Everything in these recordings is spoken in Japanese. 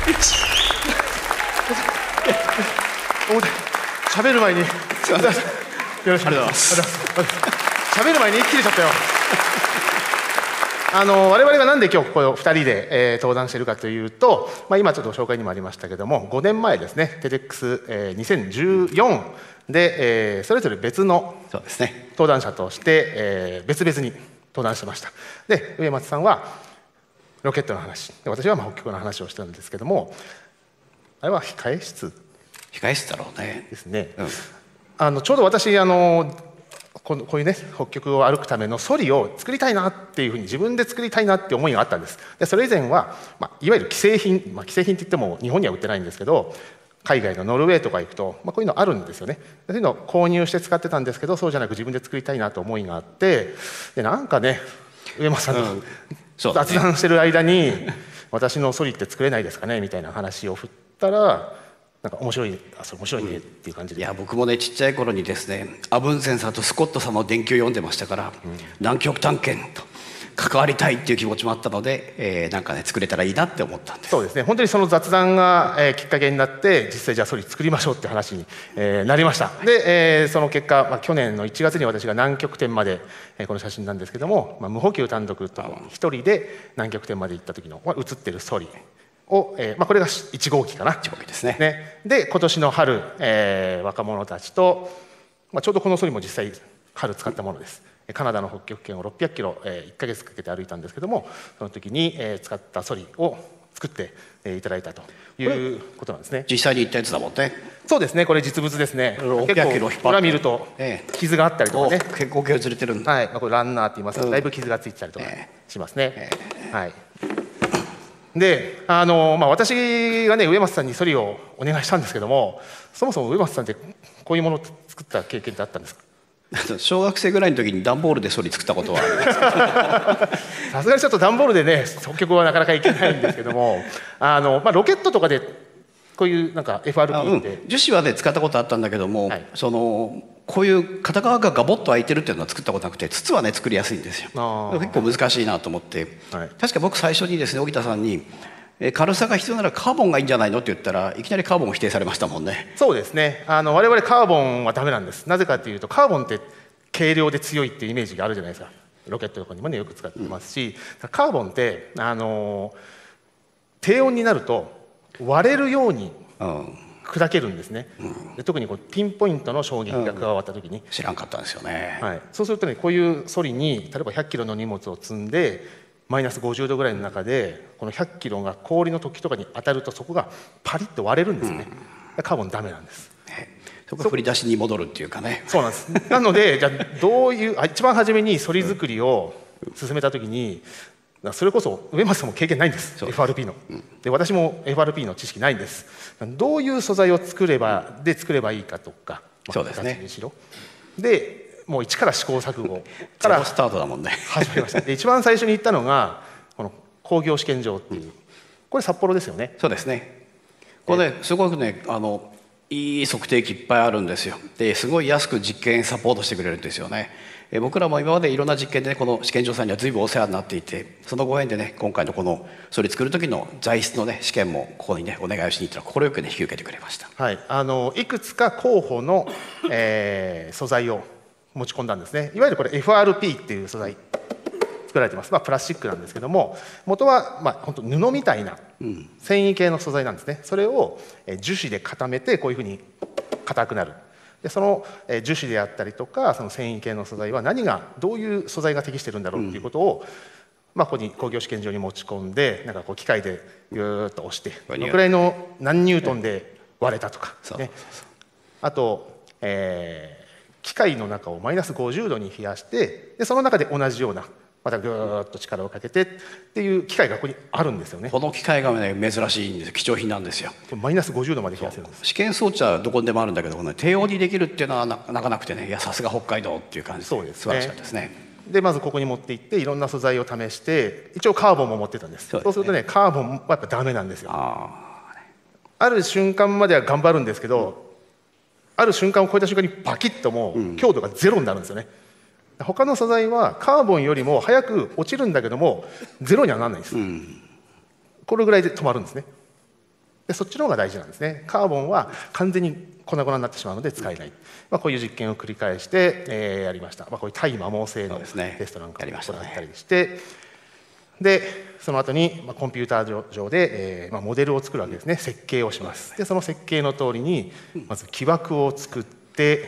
喋る前に、 すいません。 よろしくお願いします。喋る前に切れちゃったよ。我々がなんで今日ここ2人で、登壇しているかというと、今ちょっと紹介にもありましたけども、5年前ですね、TEDx2014 で、それぞれ別の登壇者として、別々に登壇してました。で、植松さんはロケットの話、私は北極の話をしたんですけども、あれは控え室だろうね。 ですね。ちょうど私こういうね北極を歩くためのソリを作りたいなっていうふうに自分で作りたいなって思いがあったんです。でそれ以前は、いわゆる既製品、既製品って言っても日本には売ってないんですけど、海外のノルウェーとか行くと、こういうのあるんですよね。そういうのを購入して使ってたんですけど、そうじゃなく自分で作りたいなと思いがあって、でなんかね上間さんと雑談してる間に、私のソリって作れないですかねみたいな話を振ったら、なんか面白いねっていう感じで、 いや僕もねちっちゃい頃にですね、アブンゼンさんとスコットさんの伝記を読んでましたから、南極探検と関わりたいっていう気持ちもあったので、なんかね作れたらいいなって思ったんです。 そうですね、本当にその雑談が、きっかけになって、実際じゃあソリ作りましょうって話に、なりました。で、その結果、去年の1月に私が南極点まで、この写真なんですけども、無補給単独と一人で南極点まで行った時の写ってるソリを、これが1号機かな。 1号機ですね。 で今年の春、若者たちと、ちょうどこのソリも実際春使ったものです。カナダの北極圏を600キロ、1ヶ月かけて歩いたんですけども、その時に、使ったソリを作って、いただいたということなんですね。 実際に行ったやつだもんね。 そうですね、これ実物ですね。 600キロ引っ張って裏見ると傷があったりとかね、 結構削れてるんだ。 はい、これランナーって言いますが、だいぶ傷がついてたりとかしますね。はい。で、私がね植松さんにソリをお願いしたんですけども、そもそも植松さんってこういうものを作った経験ってあったんですか？ 小学生ぐらいの時に段ボールでソリ作ったことはありますさすがにちょっと段ボールでね北極はなかなかいけないんですけども、ロケットとかでこういうなんか FRP って、 樹脂はね使ったことあったんだけども、こういう片側がガボッと開いてるっていうのは作ったことなくて、筒はね作りやすいんですよ。結構難しいなと思って、確か僕最初にですね荻田さんに軽さが必要ならカーボンがいいんじゃないのって言ったら、いきなりカーボンを否定されましたもんね。 そうですね、我々カーボンはダメなんです。なぜかというと、カーボンって軽量で強いっていうイメージがあるじゃないですか。ロケットとかにもねよく使ってますし、カーボンって低温になると割れるように砕けるんですね。で特にピンポイントの衝撃が加わった時に、 知らんかったんですよね。 そうするとね、こういうソリに例えば100キロの荷物を積んでマイナス50度ぐらいの中で、この100キロが氷の突起とかに当たると、そこがパリッと割れるんですよね。カーボンダメなんです。 そこが振り出しに戻るっていうかね。 そうなんです。なので、じゃあどういう一番初めにソリ作りを進めた時に、それこそ植松さんも経験ないんです、FRP の。で私も FRP の知識ないんです。どういう素材を作ればいいかとか、 そうですね。 でもう一から試行錯誤からスタートだもんね。 始めました。で一番最初に行ったのがこの工業試験場っていう、これ札幌ですよね。 そうですね。これねすごくねいい測定器いっぱいあるんですよ。ですごい安く実験サポートしてくれるんですよね。僕らも今までいろんな実験で、ね、この試験場さんには随分お世話になっていて、そのご縁でね今回のこのソリ作る時の材質のね試験もここにねお願いをしに行ったら快くね引き受けてくれました。 はい、いくつか候補の、素材を持ち込んだんですね。いわゆるこれ FRP っていう素材作られてます。プラスチックなんですけども、元は本当布みたいな繊維系の素材なんですね。それを樹脂で固めてこういうふうに硬くなる。でその樹脂であったりとか、その繊維系の素材はどういう素材が適してるんだろうっていうことを、ここに工業試験場に持ち込んで、なんかこう機械でギューッと押して、どのくらいの何ニュートンで割れたとかね。あと、機械の中をマイナス50度に冷やして、でその中で同じようなまたぐーっと力をかけてっていう機械がここにあるんですよね。 この機械がね珍しいんですよ。貴重品なんですよ。 マイナス50度まで冷やせるんです。 試験装置はどこでもあるんだけど、低温にできるっていうのはなかなくてね、いやさすが北海道っていう感じで、 そうですね、 素晴らしかったですね。 でまずここに持って行っていろんな素材を試して、一応カーボンも持ってたんです。そうするとねカーボンはやっぱダメなんですよ。ある瞬間までは頑張るんですけど、ある瞬間を超えた瞬間にバキッともう強度がゼロになるんですよね。他の素材はカーボンよりも早く落ちるんだけどもゼロにはならないんです。これぐらいで止まるんですね。 でそっちの方が大事なんですね。カーボンは完全に粉々になってしまうので使えない、こういう実験を繰り返して、やりました。こういう対摩耗性のテストなんかも行ったりして、でその後にコンピューター上で、モデルを作るわけですね。設計をします。でその設計の通りにまず木枠を作って、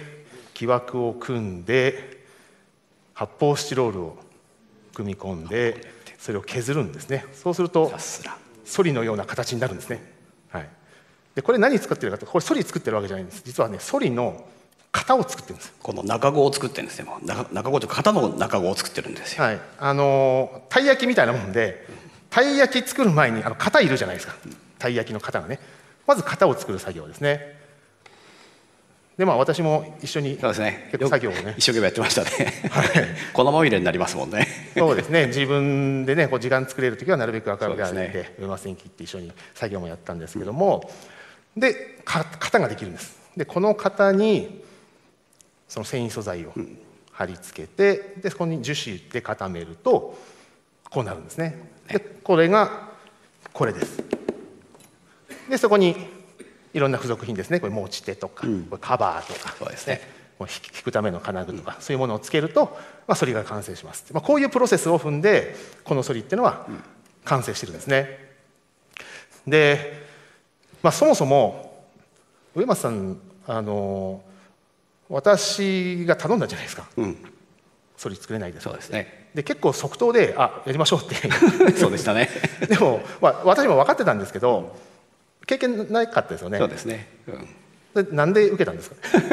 木枠を組んで発泡スチロールを組み込んでそれを削るんですね。そうするとソリのような形になるんですね。はい、でこれ何作ってるかと、これソリ作ってるわけじゃないんです。実はね、ソリの型を作ってるんです。 この中子を作ってるんですね。中子というか型の中子を作ってるんですよ。 はい、たい焼きみたいなもんで、たい焼き作る前に型いるじゃないですか。たい焼きの型がね、まず型を作る作業ですね。で私も一緒にそうですね、 結構作業をね一生懸命やってましたね。 はい、 粉まみれになりますもんね。 そうですね、自分でね時間作れるときはなるべく明るくやって上松に切って一緒に作業もやったんですけども、で型ができるんです。でこの型にその繊維素材を貼り付けて、でそこに樹脂で固めるとこうなるんですね。でこれがこれです。でそこにいろんな付属品ですね、これ持ち手とか、これカバーとか、 そうですね、 引くための金具とか、そういうものをつけると、ソリが完成します。こういうプロセスを踏んでこのソリっていうのは完成してるんですね。で、そもそも上松さん私が頼んだじゃないですか、ソリ作れないです。 そうですね。 で結構即答でやりましょうってそうでしたね。 でも、私も分かってたんですけど、経験なかったですよね。 そうですね、 なんで受けたんですか。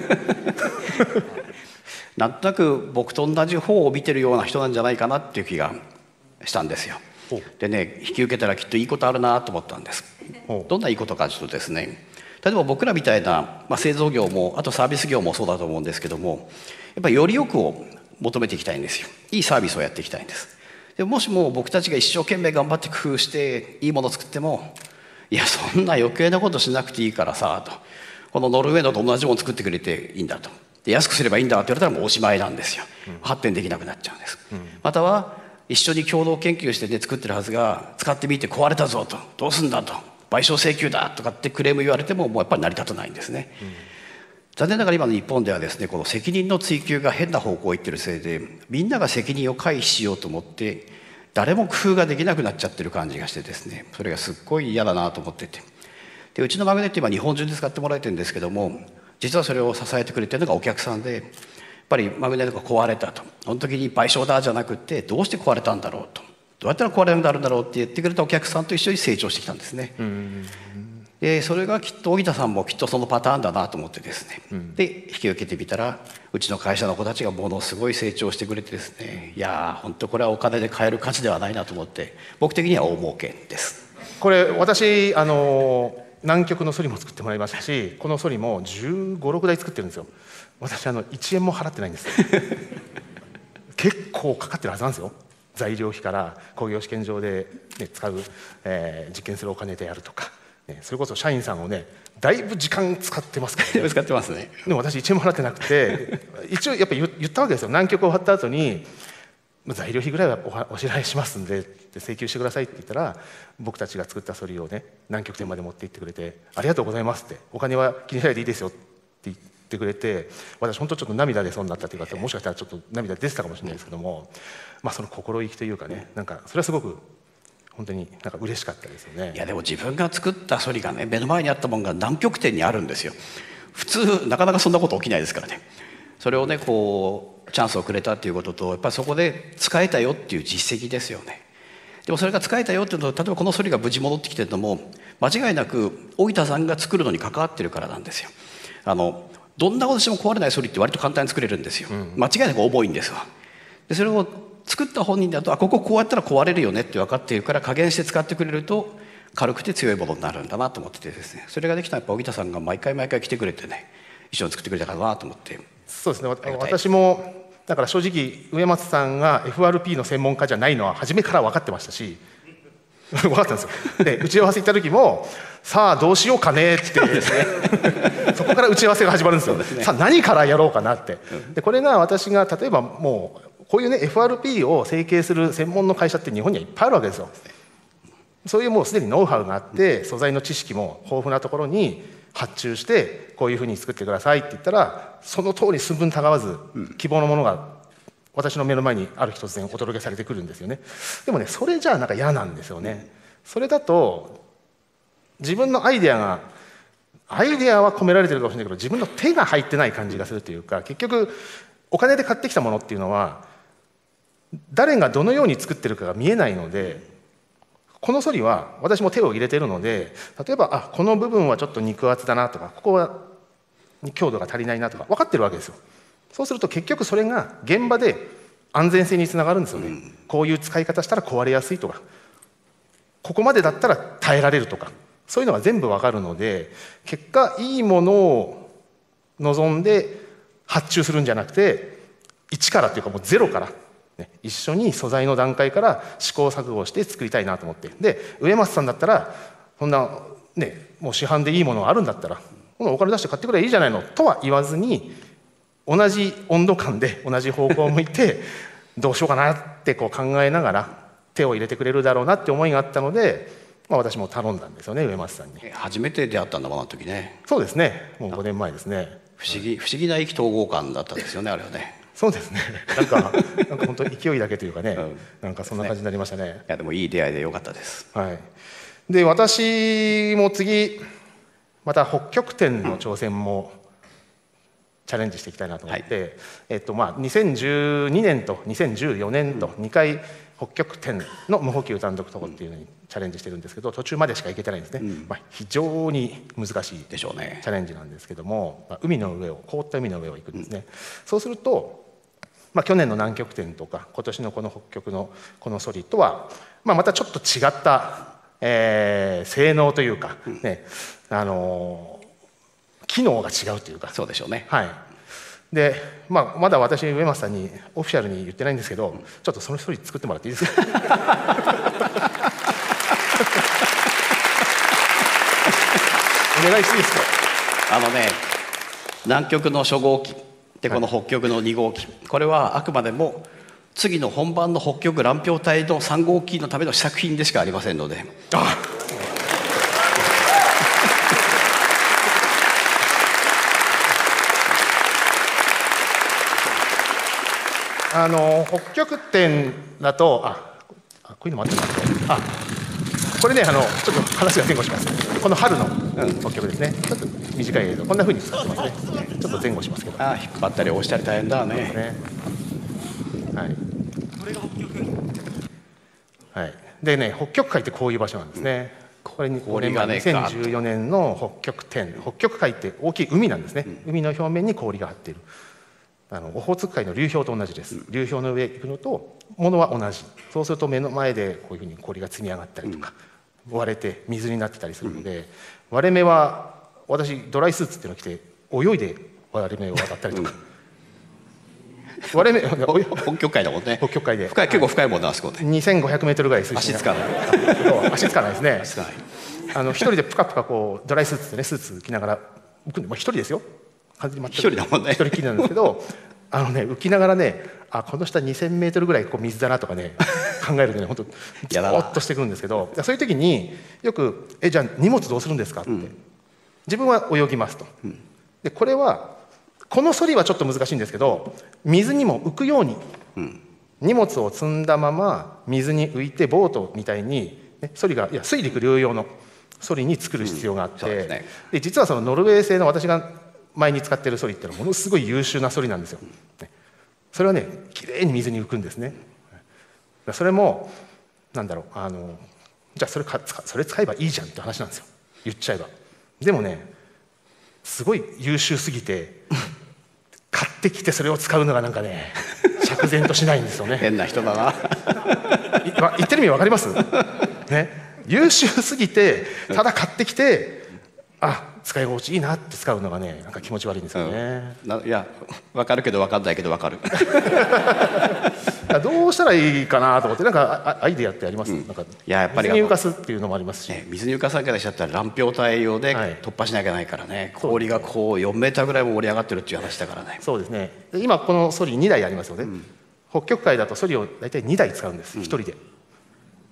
なんとなく僕と同じ方を見てるような人なんじゃないかなっていう気がしたんですよ。でね、引き受けたらきっといいことあるなと思ったんです。どんないいことかというとですね、例えば僕らみたいな、製造業もあとサービス業もそうだと思うんですけども、やっぱりよりよくを求めていきたいんですよ。いいサービスをやっていきたいんです。でもしも僕たちが一生懸命頑張って工夫していいものを作っても、いやそんな余計なことしなくていいからさと、このノルウェーのと同じものを作ってくれていいんだと、で安くすればいいんだって言われたらもうおしまいなんですよ。発展できなくなっちゃうんです。または一緒に共同研究してね作ってるはずが、使ってみて壊れたぞと、どうすんだと、賠償請求だとかってクレーム言われてももうやっぱり成り立たないんですね。残念ながら今の日本ではですね、この責任の追及が変な方向を行ってるせいで、みんなが責任を回避しようと思って誰も工夫ができなくなっちゃってる感じがしてですね、それがすっごい嫌だなと思ってて、でうちのマグネット今日本中で使ってもらえてるんですけども、実はそれを支えてくれてるのがお客さんで、やっぱりマグネットが壊れたと、その時に賠償だじゃなくて、どうして壊れたんだろうと、どうやったら壊れるんだろうって言ってくれたお客さんと一緒に成長してきたんですね。でそれがきっと荻田さんもきっとそのパターンだなと思ってですね、で引き受けてみたら、うちの会社の子たちがものすごい成長してくれてですね、いやー本当これはお金で買える価値ではないなと思って、僕的には大儲けです。 これ私南極のソリも作ってもらいましたし、このソリも15、16台作ってるんですよ。私1円も払ってないんです結構かかってるはずなんですよ。材料費から工業試験場で、使う、実験するお金であるとか、それこそ社員さんをねだいぶ時間使ってますからね。 使ってますね。 でも私1円も払ってなくて一応やっぱり言ったわけですよ。南極終わった後に材料費ぐらいはお支払いしますんで請求してくださいって言ったら、僕たちが作ったソリをね南極点まで持って行ってくれて、ありがとうございますって、お金は気にしないでいいですよって言ってくれて、私本当ちょっと涙出そうになったというか、もしかしたらちょっと涙出てたかもしれないですけども、その心意気というかね、なんかそれはすごく本当になんか嬉しかったですよね。 いやでも自分が作ったソリがね、目の前にあったものが南極点にあるんですよ。普通なかなかそんなこと起きないですからね。それをねこうチャンスをくれたっていうことと、やっぱりそこで使えたよっていう実績ですよね。でもそれが使えたよっていうのと、例えばこのソリが無事戻ってきてるのも間違いなく荻田さんが作るのに関わってるからなんですよ。どんなことしても壊れないソリって割と簡単に作れるんですよ。間違いなく重いんですわ。でそれを作った本人だと、こここうやったら壊れるよねって分かっているから、加減して使ってくれると軽くて強いものになるんだなと思っててですね、それができたらやっぱ荻田さんが毎回来てくれてね、一緒に作ってくれたかなと思って。そうですね、 私もだから正直植松さんが FRP の専門家じゃないのは初めから分かってましたし分かったんですよ。で打ち合わせ行った時もさあどうしようかねってそこから打ち合わせが始まるんですよ。さあ何からやろうかなって。でこれが私が例えばもうこういうね FRP を成形する専門の会社って日本にはいっぱいあるわけですよ。 そういうもうすでにノウハウがあって素材の知識も豊富なところに発注してこういうふうに作ってくださいって言ったらその通り寸分たがわず希望のものが私の目の前にある日突然お届けされてくるんですよね。でもねそれじゃあなんか嫌なんですよね。それだと自分のアイデアは込められてるかもしれないけど自分の手が入ってない感じがするというか、結局お金で買ってきたものっていうのは誰がどのように作ってるかが見えないので、このソリは私も手を入れてるので、例えばこの部分はちょっと肉厚だなとかここは強度が足りないなとか分かってるわけですよ。そうすると結局それが現場で安全性につながるんですよね。こういう使い方したら壊れやすいとかここまでだったら耐えられるとかそういうのが全部分かるので、結果いいものを望んで発注するんじゃなくて一からっていうかもうゼロから一緒に素材の段階から試行錯誤して作りたいなと思って、で植松さんだったらこんなねもう市販でいいものがあるんだったらお金出して買ってくればいいじゃないのとは言わずに、同じ温度感で同じ方向を向いてどうしようかなってこう考えながら手を入れてくれるだろうなって思いがあったので、私も頼んだんですよね植松さんに。 初めて出会ったんだもんあの時ね。 そうですね、もう5年前ですね。 不思議な意気投合感だったんですよねあれはね。 そうですね。なんか本当勢いだけというかね、なんかそんな感じになりましたね。 いやでもいい出会いでよかったです。 はい。で私も次また北極点の挑戦もチャレンジしていきたいなと思って、2012年と2014年と2回北極点の無補給単独渡航っていうのにチャレンジしてるんですけど、途中までしか行けてないんですね。非常に難しいチでしょうね。 ャレンジなんですけども、凍った海の上を行くんですね。そうすると去年の南極点とか今年のこの北極のこのソリとは、またちょっと違った、性能というか、機能が違うというか。 そうでしょうね。 はい。で、まだ私植松さんにオフィシャルに言ってないんですけど、ちょっとそのソリ作ってもらっていいですか。お願いしていいですか。 南極の初号機でこの北極の2号機、これはあくまでも次の本番の北極乱氷隊の3号機のための試作品でしかありませんので。 北極点だとこういうのもあったんですけど、これねちょっと話が前後します。この春の北極ですね。ちょっと短い映像こんな風に作ってますね。ちょっと前後しますけど。 引っ張ったり押したり大変だね。 はい。これが北極。はい。でね北極海ってこういう場所なんですね。これに2014年の北極点。北極海って大きい海なんですね。海の表面に氷が張っている。オホーツク海の流氷と同じです。流氷の上行くのとものは同じ。そうすると目の前でこういうふうに氷が積み上がったりとか、割れて水になってたりするので、割れ目は私ドライスーツっていうのを着て泳いで割れ目を渡ったりとか。割れ目北極海だもんね。 北極海で結構深いもんなあそこで。 2500メートルぐらい水深。足つかない。 足つかないですね。一人でプカプカこうドライスーツってねスーツ着ながら浮くんで、一人ですよ。 一人だもんね。 一人きりなんですけど、浮きながらね、この下2000メートルぐらいこう水だなとかね考えるとね、本当ゾーッとしてくるんですけど、そういう時によくじゃあ荷物どうするんですかって、自分は泳ぎますと。でこれはこのソリはちょっと難しいんですけど、水にも浮くように、荷物を積んだまま水に浮いてボートみたいに、ソリが水陸両用のソリに作る必要があって、で実はそのノルウェー製の私が前に使っているソリっていうのはものすごい優秀なソリなんですよ。それはねきれいに水に浮くんですね。それもじゃあそれ使えばいいじゃんって話なんですよ、言っちゃえば。でもねすごい優秀すぎて買ってきてそれを使うのがなんかね釈然としないんですよね。 変な人だな。 言ってる意味わかります？ね、優秀すぎてただ買ってきて使い心地いいなって使うのがねなんか気持ち悪いんですよね。 いや分かるけど分かんないけど分かる。 どうしたらいいかなと思って、なんかアイデアってあります？ やっぱり水に浮かすっていうのもありますし、 水に浮かさなきゃしちゃったら乱氷帯をね突破しなきゃないからね、氷がこう4メーターぐらいも盛り上がってるっていう話だからね。 そうですね。今このソリ2台ありますよね。北極海だとソリを大体2台使うんです、1人で。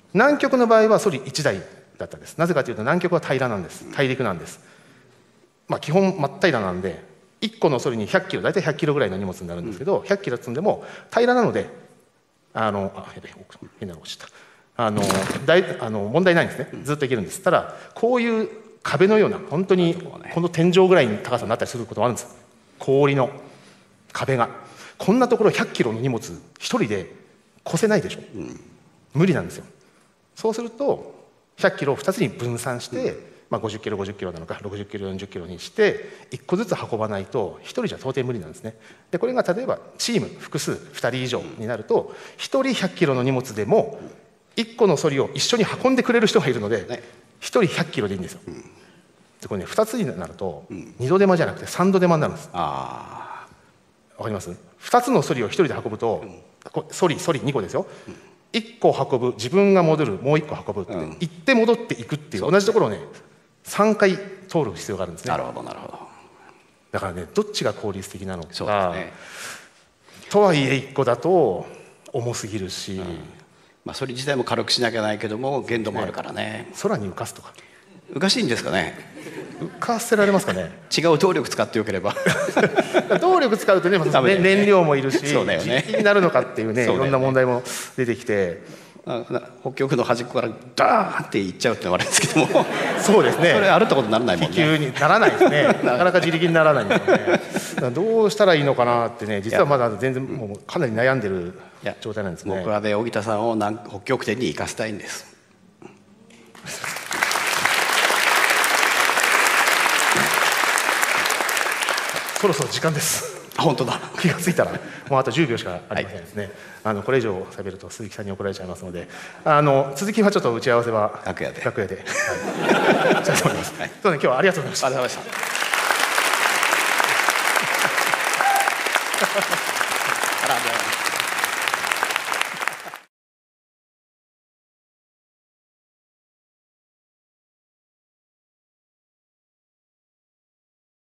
南極の場合はソリ1台だったんです。なぜかというと南極は平らなんです。大陸なんです。基本真っ平らなんで1個のソリに100キロ、大体100キロぐらいの荷物になるんですけど、100キロ積んでも平らなので変なの落ちた。問題ないんですね。ずっといけるんです。ただこういう壁のような本当にこの天井ぐらいの高さになったりすることもあるんです。氷の壁がこんなところ100キロの荷物一人で越せないでしょ、無理なんですよ。そうすると100キロを2つに分散して、50キロ50キロなのか60キロ40キロにして1個ずつ運ばないと1人じゃ到底無理なんですね。でこれが例えばチーム複数2人以上になると1人100キロの荷物でも1個のソリを一緒に運んでくれる人がいるので1人100キロでいいんですよ。でこれね2つになると2度手間じゃなくて3度手間になるんです。わかります？2つのソリを1人で運ぶとソリ2個ですよ。1個運ぶ、自分が戻る、もう1個運ぶって行って戻っていくっていう同じところをね3回通る必要があるんですね。 なるほどなるほど。 だからねどっちが効率的なのか、 そうですね、 とはいえ1個だと重すぎるし、 それ自体も軽くしなきゃないけども限度もあるからね。 空に浮かすとか浮かしいんですかね。 浮かせられますかね。 違う動力使ってよければ動力使うとね、燃料もいるし、 そうだよね、 実費になるのかっていうね、いろんな問題も出てきて、 北極の端っこからダーンっていっちゃうってのがあるんですけどもそうですね、 それあるってことにならないもんね。 気球にならないですねなかなか自力にならないんですよね。だからどうしたらいいのかなってね、実はまだ全然もうかなり悩んでる状態なんですね。 僕はね、荻田さんを北極点に行かせたいんです。 そろそろ時間です。 本当だ。 気がついたらもうあと10秒しかありませんですね。これ以上喋ると鈴木さんに怒られちゃいますので、続きはちょっと打ち合わせは楽屋でしたいと思います。そうね、今日はありがとうございました。 ありがとうございました。